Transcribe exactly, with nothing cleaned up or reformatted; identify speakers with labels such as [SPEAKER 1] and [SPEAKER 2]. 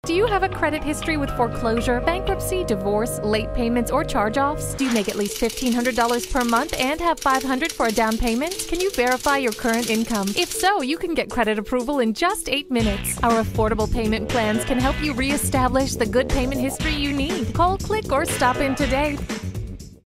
[SPEAKER 1] Do you have a credit history with foreclosure, bankruptcy, divorce, late payments, or charge-offs? Do you make at least fifteen hundred dollars per month and have five hundred dollars for a down payment? Can you verify your current income? If so, you can get credit approval in just eight minutes. Our affordable payment plans can help you reestablish the good payment history you need. Call, click, or stop in today.